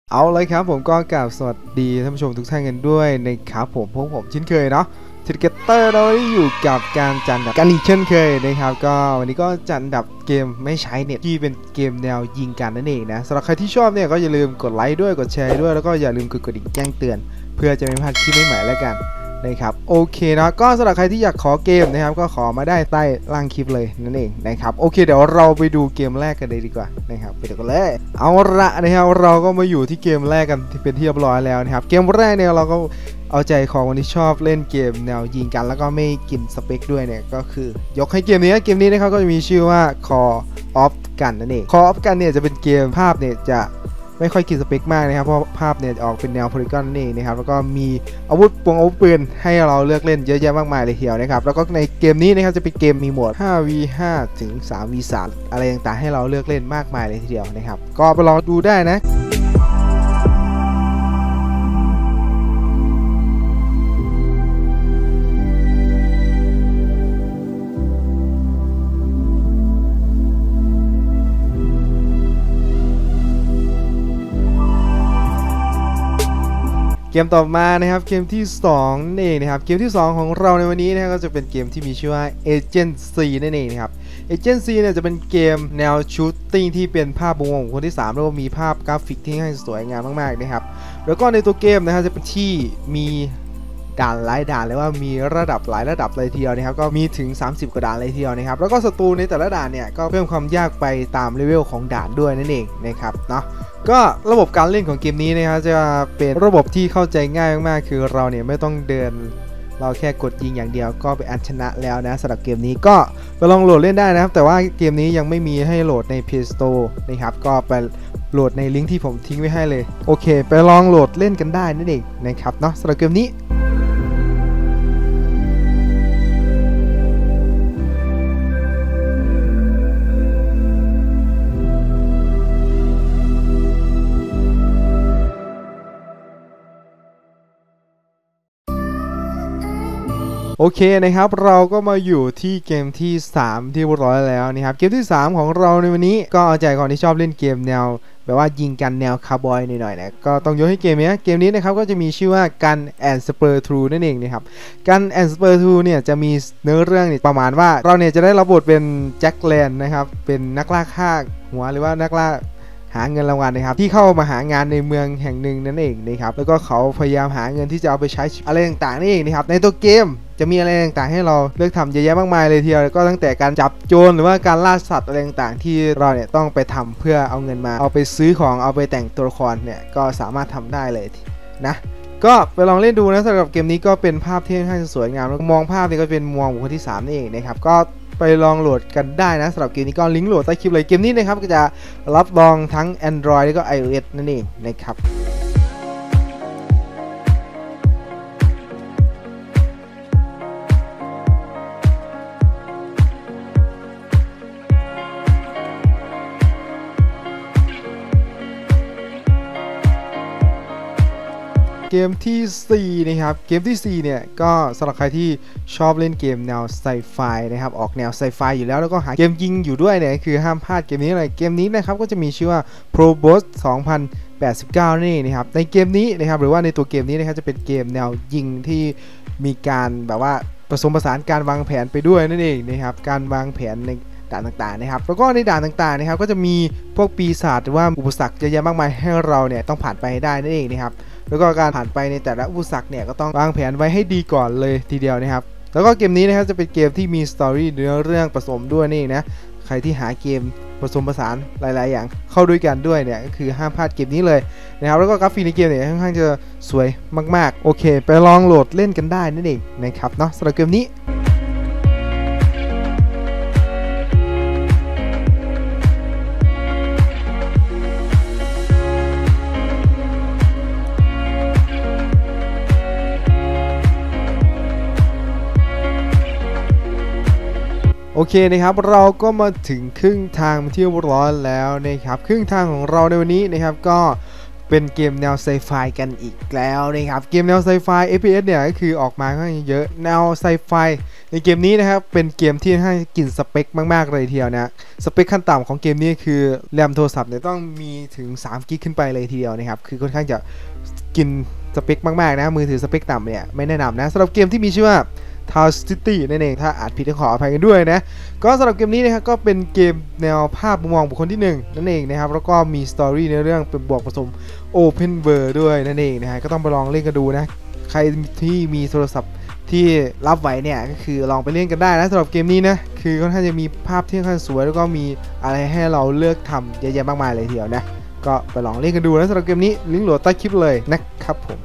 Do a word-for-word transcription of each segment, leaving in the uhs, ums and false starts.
เอาเลยครับผมก็กล่าวสวัสดีท่านผู้ชมทุกท่านกันด้วยนะครับผมพวกผมเช่นเคยเนาะทิกเกเตอร์เราได้อยู่กับการจัดอันดับกันอีกเช่นเคยนะครับก็วันนี้ก็จัดอันดับเกมไม่ใช้เน็ตที่เป็นเกมแนวยิงกันนั่นเองนะสำหรับใครที่ชอบเนี่ยก็อย่าลืมกดไลค์ด้วยกดแชร์ด้วยแล้วก็อย่าลืมกดกระดิ่งแจ้งเตือนเพื่อจะไม่พลาดคลิปใหม่ๆแล้วกันนะครับโอเคนะก็สำหรับใครที่อยากขอเกมนะครับก็ขอมาได้ใต้ล่างคลิปเลยนั่นเองนะครับโอเคเดี๋ยวเราไปดูเกมแรกกันเลยดีกว่านะครับไปดูกันเลยเอาละนะครับเราก็มาอยู่ที่เกมแรกกันที่เป็นที่เรียบร้อยแล้วนะครับเกมแรกเนี่ยเราก็เอาใจของคนที่ชอบเล่นเกมแนวยิงกันแล้วก็ไม่กินสเปคด้วยเนี่ยก็คือยกให้เกมนี้เกมนี้นะครับก็จะมีชื่อว่า Call of Gun นั่นเอง Call of Gun เนี่ยจะเป็นเกมภาพเนี่ยจะไม่ค่อยกินสเปคมากนะครับเพราะภาพเนี่ยออกเป็นแนวโพลีกอนนี่นะครับแล้วก็มีอาวุธปงอาวุธปืนให้เราเลือกเล่นเยอะแยะมากมายเลยทีเดียวนะครับแล้วก็ในเกมนี้นะครับจะเป็นเกมมีโหมด ห้า วี ห้า ถึง สาม วี สาม อะไรต่างๆให้เราเลือกเล่นมากมายเลยทีเดียวนะครับก็ไปลองดูได้นะเกมต่อมานะครับเกมที่สองนั่นเองนะครับเกมที่สองของเราในวันนี้นะครับก็จะเป็นเกมที่มีชื่อว่า Agent C นั่นเองนะครับ Agent C เนี่ยจะเป็นเกมแนวชูตติ้งที่เป็นภาพมุมมองของคนที่สามแล้วก็มีภาพกราฟิกที่ให้สวยงามมากๆนะครับแล้วก็ในตัวเกมนะครับจะเป็นที่มีด่านหลายด่านเลยว่ามีระดับหลายระดับเลยทีเดียวนะครับก็มีถึงสามสิบกว่าด่านเลยทีเดียวนะครับแล้วก็ศัตรูในแต่ละด่านเนี่ยก็เพิ่มความยากไปตามเลเวลของด่านด้วยนั่นเองนะครับเนาะก็ระบบการเล่นของเกมนี้นะครับจะเป็นระบบที่เข้าใจง่ายมากๆคือเราเนี่ยไม่ต้องเดินเราแค่กดยิงอย่างเดียวก็เป็นอันชนะแล้วนะสำหรับเกมนี้ก็ไปลองโหลดเล่นได้นะครับแต่ว่าเกมนี้ยังไม่มีให้โหลดใน Play Store นะครับก็ไปโหลดในลิงก์ที่ผมทิ้งไว้ให้เลยโอเคไปลองโหลดเล่นกันได้นั่นเองนะครับเนาะสำหรับเกมนี้โอเคนะครับเราก็มาอยู่ที่เกมที่สามที่เรียบร้อยแล้วนะครับเกมที่สามของเราในวันนี้ก็เอาใจคนที่ชอบเล่นเกมแนวแบบว่ายิงกันแนวคาร์บอยหน่อยๆนะก็ต้องยกให้เกมนี้เกมนี้นะครับก็จะมีชื่อว่า Gun and Spur ทู นั่นเองนะครับ Gun and Spur ทูเนี่ยจะมีเนื้อเรื่องประมาณว่าเราเนี่ยจะได้รับบทเป็นแจ็คแลนนะครับเป็นนักล่าฆ่าหัวหรือว่านักล่าหาเงินรางวัลนะครับที่เข้ามาหางานในเมืองแห่งหนึ่งนั่นเองนะครับแล้วก็เขาพยายามหาเงินที่จะเอาไปใช้อะไรต่างๆนี่เองนะครับในตัวเกมจะมีอะไรต่างๆให้เราเลือกทำเยอะแยะมากมายเลยทีเดียวก็ตั้งแต่การจับโจรหรือว่าการล่าสัตว์อะไรต่างๆที่เราเนี่ยต้องไปทำเพื่อเอาเงินมาเอาไปซื้อของเอาไปแต่งตัวละครเนี่ยก็สามารถทำได้เลยนะก็ไปลองเล่นดูนะสำหรับเกมนี้ก็เป็นภาพที่ค่อนข้างสวยงามแล้วมองภาพนี่ก็เป็นมองบุคคลที่สามนี่เองนะครับก็ไปลองโหลดกันได้นะสำหรับเกมนี้ก็ลิงก์โหลดใต้คลิปเลยเกมนี้นะครับก็จะรับรองทั้ง Android แล้วก็ iOS นั่นเองนะครับเกมที่สี่นะครับเกมที่สี่เนี่ยก็สำหรับใครที่ชอบเล่นเกมแนวไซไฟนะครับออกแนวไซไฟอยู่แล้วแล้วก็หาเกมยิงอยู่ด้วยเนี่ยคือห้ามพลาดเกมนี้เลยเกมนี้นะครับก็จะมีชื่อว่า Proboss สองพันแปดสิบเก้านี่นะครับในเกมนี้นะครับหรือว่าในตัวเกมนี้นะครับจะเป็นเกมแนวยิงที่มีการแบบว่าผสมผสานการวางแผนไปด้วยนั่นเองนะครับการวางแผนในด่านต่างๆนะครับแล้วก็ในด่านต่างๆนะครับก็จะมีพวกปีศาจหรือว่าอุปสรรคเยอะแยะมากมายให้เราเนี่ยต้องผ่านไปให้ได้นั่นเองนะครับแล้วก็การผ่านไปในแต่ละอุปสรรคเนี่ยก็ต้องวางแผนไว้ให้ดีก่อนเลยทีเดียวนะครับแล้วก็เกมนี้นะครับจะเป็นเกมที่มีสตอรี่เนื้อเรื่องผสมด้วยนี่นะใครที่หาเกมผสมผสานหลายๆอย่างเข้าด้วยกันด้วยเนี่ยก็คือห้ามพลาดเกมนี้เลยนะครับแล้วก็กราฟิกในเกมเนี่ยค่อนข้างจะสวยมากๆโอเคไปลองโหลดเล่นกันได้นั่นเองนะครับเนาะสำหรับเกมนี้โอเคนะครับเราก็มาถึงครึ่งทางที่เรียบร้อยแล้วนะครับครึ่งทางของเราในวันนี้นะครับก็เป็นเกมแนวไซไฟกันอีกแล้วนะครับเกมแนวไซไฟ เอฟ พี เอส เนี่ยก็คือออกมาค่อนข้างเยอะแนวไซไฟในเกมนี้นะครับเป็นเกมที่ให้กินสเปคมากๆเลยทีเดียวนะสเปคขั้นต่ำของเกมนี้คือแรมโทรศัพท์เนี่ยต้องมีถึงสามกิกขึ้นไปเลยทีเดียวนะครับคือค่อนข้างจะกินสเปคมากๆนะมือถือสเปคต่ำเนี่ยไม่แนะนำนะสำหรับเกมที่มีชื่อว่า Town City นั่นเองถ้าอ่านผิดก็ขออภัยกันด้วยนะก็สำหรับเกมนี้นะครับก็เป็นเกมแนวภาพมุมมองบุคคลที่หนึ่งนั่นเองนะครับแล้วก็มีสตอรี่ในเรื่องเป็นบวกผสม Open World ด้วยนั่นเองนะฮะก็ต้องไปลองเล่นกันดูนะใครที่มีโทรศัพท์ที่รับไหวเนี่ยก็คือลองไปเล่นกันได้นะสำหรับเกมนี้นะคือค่อนข้างจะมีภาพที่ค่อนข้างสวยแล้วก็มีอะไรให้เราเลือกทำเยอะแยะมากมายเลยทีเดียวนะก็ไปลองเล่นกันดูนะสำหรับเกมนี้ลิงก์โหลดใต้คลิปเลยนะครับผม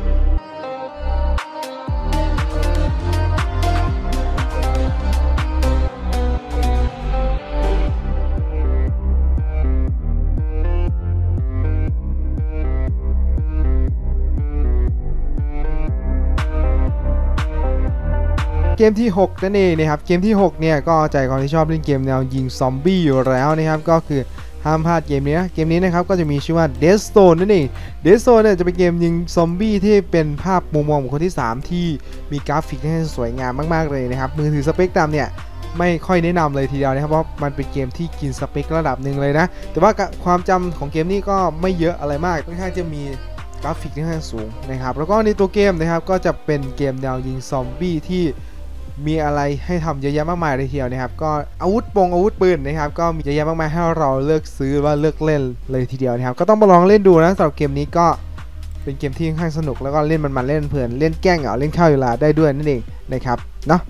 เกมที่หกนั่นเองนะครับเกมที่หกเนี่ยก็ใจคนที่ชอบเล่นเกมแนวยิงซอมบี้อยู่แล้วนะครับก็คือห้ามพลาดเกมนี้นะเกมนี้นะครับก็จะมีชื่อว่า Dead Zone นั่นเอง Dead Zone เนี่ยจะเป็นเกมยิงซอมบี้ที่เป็นภาพมุมมองของคนที่สามที่มีกราฟิกที่สวยงามมากๆเลยนะครับมือถือสเปคต่ำเนี่ยไม่ค่อยแนะนำเลยทีเดียวนะครับเพราะมันเป็นเกมที่กินสเปคระดับหนึ่งเลยนะแต่ว่าความจำของเกมนี้ก็ไม่เยอะอะไรมากค่อนข้างจะมีกราฟิกที่ค่อนข้างสูงนะครับแล้วก็ในตัวเกมนะครับก็จะเป็นเกมแนวยิงซอมบี้ที่มีอะไรให้ทำเยอะแยะมากมายเลยทีเดียวนะครับก็อาวุธปงอาวุธปืนนะครับก็มีเยอะแยะมากมายให้เราเลือกซื้อว่าเลือกเล่นเลยทีเดียวนะครับก็ต้องมาลองเล่นดูนะสำหรับเกมนี้ก็เป็นเกมที่ค่อนข้างสนุกแล้วก็เล่นมันๆเล่นเพลินเล่นแกล้งเหงาเล่นข้าวเวลาได้ด้วยนั่นเองนะครับเนาะ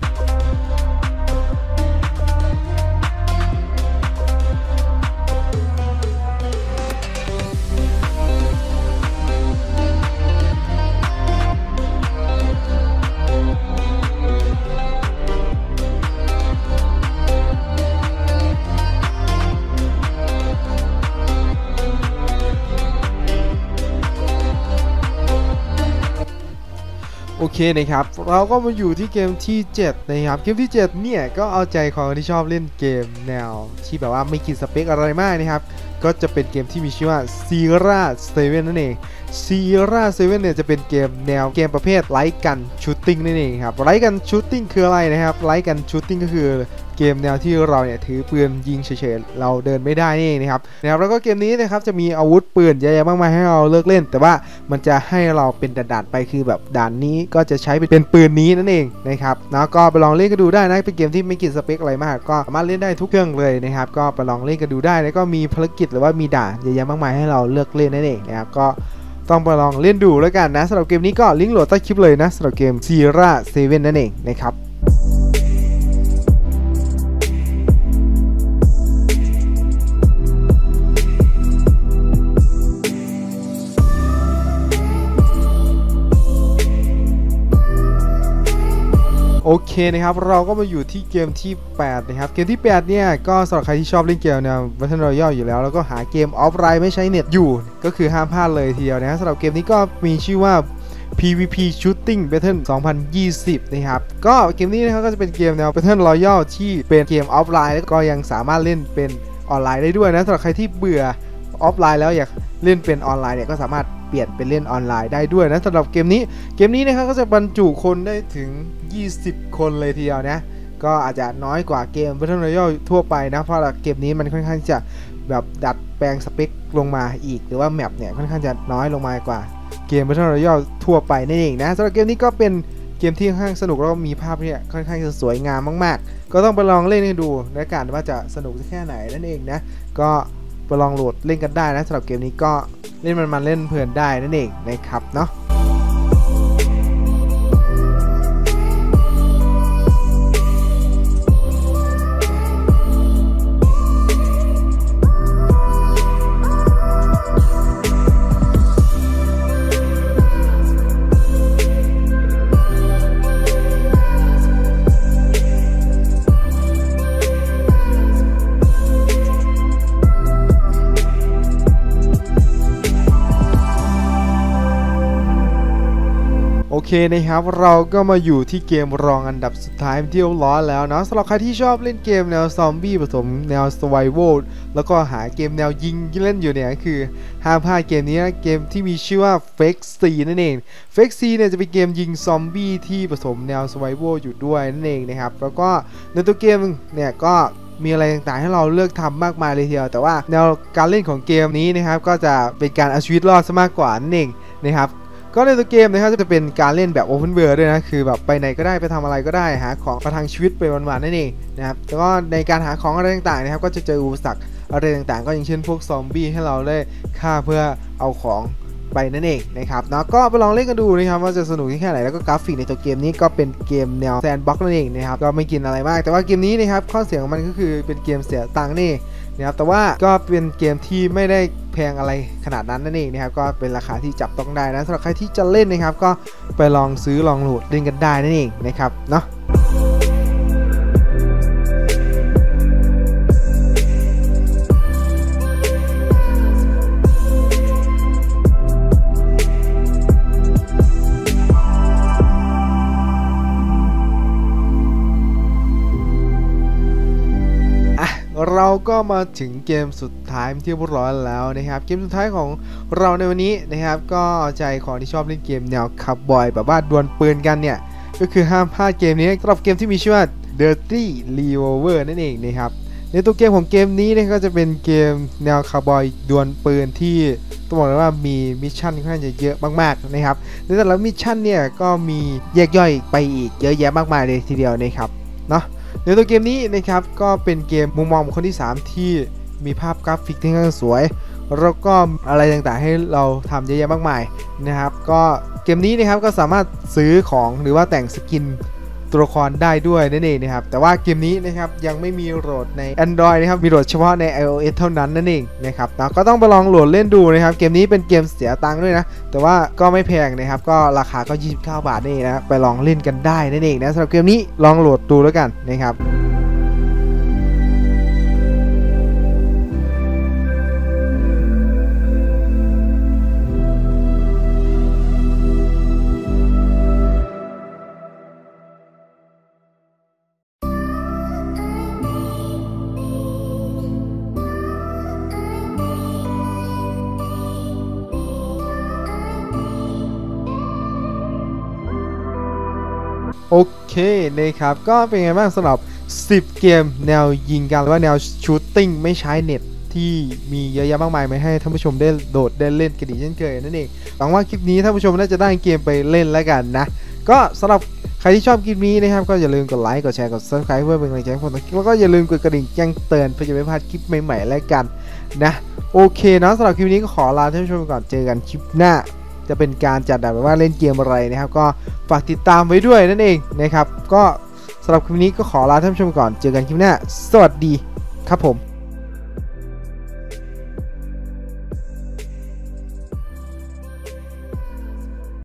โอเคนะครับเราก็มาอยู่ที่เกมที่เจ็ดนะครับเกมที่เจ็ดเนี่ยก็เอาใจของที่ชอบเล่นเกมแนวที่แบบว่าไม่กินสเปคอะไรมากนะครับก็จะเป็นเกมที่มีชื่อว่า Sierra เซเว่น นั่นเอง Sierra เซเว่น เนี่ยจะเป็นเกมแนวเกมประเภทไลท์กันชูตติ้งนั่นเองครับไลท์กันชูตติ้งคืออะไรนะครับไลท์กันชูตติ้งก็คือเกมแนวที่เราเนี่ยถือปืนยิงเฉยๆเราเดินไม่ได้นี่เองนะครับนะครับแล้วก็เกมนี้นะครับจะมีอาวุธปืนเยอะแยะมากมายให้เราเลือกเล่นแต่ว่ามันจะให้เราเป็นด่านๆไปคือแบบด่านนี้ก็จะใช้เป็นปืนนี้นั่นเองนะครับแล้วก็ไปลองเล่นกันดูได้นะเป็นเกมที่ไม่กินสเปคอะไรมากก็สามารถเล่นได้ทุกเครื่องเลยนะครับก็ไปลองเล่นกันดูได้แล้วก็มีภารกิจหรือว่ามีด่านเยอะแยะมากมายให้เราเลือกเล่นนั่นเองนะครับก็ต้องไปลองเล่นดูแล้วกันนะสำหรับเกมนี้ก็ลิงก์โหลดใต้คลิปเลยนะสำหรับเกม Sierra เซเว่น นั่นเองนะครับโอเคนะครับเราก็มาอยู่ที่เกมที่แปดนะครับเกมที่แปดเนี่ยก็สำหรับใครที่ชอบเล่นเกมแนว Battle Royale อยู่แล้วแล้วก็หาเกมออฟไลน์ไม่ใช้เน็ตอยู่ก็คือห้ามพลาดเลยทีเดียวนะสำหรับเกมนี้ก็มีชื่อว่า พี วี พี Shooting Battle สองพันยี่สิบนะครับก็เกมนี้นะครับก็จะเป็นเกมแนว Battle Royale ที่เป็นเกมออฟไลน์แล้วก็ยังสามารถเล่นเป็นออนไลน์ได้ด้วยนะสำหรับใครที่เบื่อออฟไลน์แล้วอยากเล่นเป็นออนไลน์เนี่ยก็สามารถเปลี่ยนเป็นเล่นออนไลน์ได้ด้วยนะสำหรับเกมนี้เกมนี้นะครับก็จะบรรจุคนได้ถึงยี่สิบคนเลยทีเดียวนะก็อาจจะน้อยกว่าเกม Battle Royale ทั่วไปนะเพราะเกมนี้มันค่อนข้างจะแบบดัดแปลงสเปคลงมาอีกหรือว่าแมปเนี่ยค่อนข้างจะน้อยลงมากว่าเกม Battle Royale ทั่วไปนั่นเองนะสำหรับเกมนี้ก็เป็นเกมที่ค่อนข้างสนุกแล้วก็มีภาพเนี่ยค่อนข้างจะสวยงามมากๆก็ต้องไปลองเล่นให้ดูนะกันว่าจะสนุกแค่ไหนนั่นเองนะก็ไปลองโหลดเล่นกันได้นะสำหรับเกมนี้ก็เล่นมันมันเล่นเพลินได้นั่นเองนะครับเนาะ โนะครับเราก็มาอยู่ที่เกมรองอันดับสุดท้ายที่เรียบร้อยแล้วเนาะสำหรับใครที่ชอบเล่นเกมแนวซอมบี้ผสมแนว Survival แล้วก็หาเกมแนวยิงเล่นอยู่เนี่ยคือห้ามพลาดเกมนี้นะเกมที่มีชื่อว่า Fake C นั่นเอง Fake C เนี่ยจะเป็นเกมยิงซอมบี้ที่ผสมแนว Survival อยู่ด้วยนั่นเองนะครับแล้วก็ในตัวเกมเนี่ยก็มีอะไรต่างๆให้เราเลือกทำมากมายเลยทีเดียวแต่ว่าแนวการเล่นของเกมนี้นะครับก็จะเป็นการเอาชีวิตรอดซะมากกว่านั่นเองนะครับก็ในตัวเกมนะครับจะเป็นการเล่นแบบ Open World ด้วยนะคือแบบไปไหนก็ได้ไปทำอะไรก็ได้หาของประทังชีวิตไปวันๆนั่นเองนะครับแล้วก็ในการหาของอะไรต่างๆนะครับก็จะเจออุปสรรคอะไรต่างๆก็อย่างเช่นพวกซอมบี้ให้เราได้ฆ่าเพื่อเอาของไปนั่นเองนะครับเนาะก็ไปลองเล่นกันดูนะครับว่าจะสนุกแค่ไหนแล้วก็กราฟิกในตัวเกมนี้ก็เป็นเกมแนวแซนด์บ็อกซ์นั่นเองนะครับก็ไม่กินอะไรมากแต่ว่าเกมนี้นะครับข้อเสียของมันก็คือเป็นเกมเสียตังค์นี่นะครับแต่ว่าก็เป็นเกมที่ไม่ได้แพงอะไรขนาดนั้นนั่นเองนะครับก็เป็นราคาที่จับต้องได้นะสำหรับใครที่จะเล่นนะครับก็ไปลองซื้อลองโหลดเล่นกันได้นั่นเองนะครับเนาะเราก็มาถึงเกมสุดท้ายที่เรียบร้อยแล้วนะครับเกมสุดท้ายของเราในวันนี้นะครับก็ใจของที่ชอบเล่นเกมแนวคับบอยแบบว่าดวลปืนกันเนี่ยก็คือห้ามพลาดเกมนี้สำหรับเกมที่มีชื่อว่า Dirty Revolver นั่นเองนะครับในตัวเกมของเกมนี้เนี่ยก็จะเป็นเกมแนวคับบอยดวลปืนที่ต้องบอกเลยว่ามีมิชชั่นค่อนข้างจะเยอะมากๆนะครับในแต่ละมิชชั่นเนี่ยก็มีแยกย่อยไปอีกเยอะแยะมากมายเลยทีเดียวนะครับเนาะในตัวเกมนี้นะครับก็เป็นเกมมุมมองคนที่สามที่มีภาพกราฟิกที่ค่อนข้างสวยแล้วก็อะไรต่างๆให้เราทำเยอะแยะมากมายนะครับก็เกมนี้นะครับก็สามารถซื้อของหรือว่าแต่งสกินตัวละครได้ด้วยนั่นเองนะครับแต่ว่าเกมนี้นะครับยังไม่มีโหลดใน Android นะครับมีโหลดเฉพาะใน iOS เท่านั้นนั่นเองนะครับนะก็ต้องไปลองโหลดเล่นดูนะครับเกมนี้เป็นเกมเสียตังค์ด้วยนะแต่ว่าก็ไม่แพงนะครับก็ราคาก็ยี่สิบเก้าบาทนี่นะไปลองเล่นกันได้นั่นเองนะสำหรับเกมนี้ลองโหลดดูแล้วกันนะครับโอเคนะครับก็เป็นไงบ้างสำหรับสิบเกมแนวยิงกันหรือว่าแนวชูตติ้งไม่ใช้เน็ตที่มีเยอะแยะมากมายมาให้ท่านผู้ชมได้โดดได้เล่นกันอีกเช่นเคยนั่นเองหวังว่าคลิปนี้ท่านผู้ชมน่าจะได้เกมไปเล่นแล้วกันนะก็สำหรับใครที่ชอบคลิปนี้นะครับก็อย่าลืมกดไลค์กดแชร์กด ซับสไครบ์ เพื่อเป็นกำลังใจให้ผมแล้วก็อย่าลืมกดกระดิ่งแจ้งเตือนเพื่อจะไม่พลาดคลิปใหม่ๆแล้วกันนะโอเคเนาะสำหรับคลิปนี้ก็ขอลาท่านผู้ชมก่อนเจอกันคลิปหน้าจะเป็นการจัดแบบว่าเล่นเกมอะไรนะครับก็ฝากติดตามไว้ด้วยนั่นเองนะครับก็สำหรับคลิปนี้ก็ขอลาท่านผู้ชมก่อนเจอกันคลิปหน้าสวัสดีครับผม